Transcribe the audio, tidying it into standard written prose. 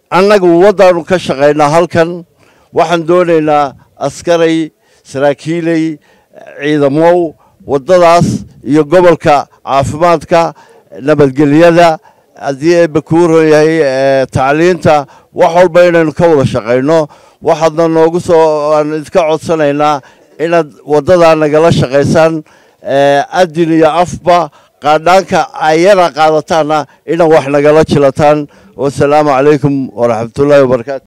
annagu waddaanu ka shaqaynaa halkan waxaan doonaynaa askaray saraakiilay ciidamow waddadaas iyo gobolka caafimaadka nabadgelyada haddii eebba kuu ron yahay tacliinta wax walba inaynu ka wada shaqayno waxaadna noogu soo aan idinka codsanaynaa inaad waddadaa nagala shaqaysaan adin iyo afba qaadhaanka ayana qaadataanna inaad wax nagala jilataan wasalaamu calaykum waraxmatullaahi wabarakaatu